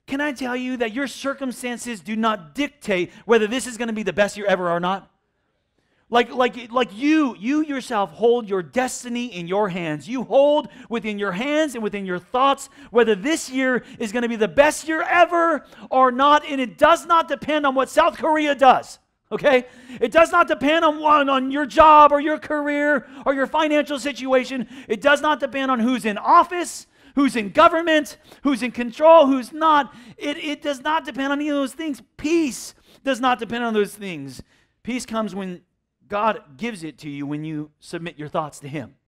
can I tell you that your circumstances do not dictate whether this is going to be the best year ever or not? Like you yourself hold your destiny in your hands. You hold within your hands and within your thoughts whether this year is going to be the best year ever or not, and it does not depend on what South Korea does, okay? It does not depend on your job or your career or your financial situation. It does not depend on who's in office, who's in government, who's in control, who's not. It does not depend on any of those things. Peace does not depend on those things. Peace comes when God gives it to you when you submit your thoughts to Him.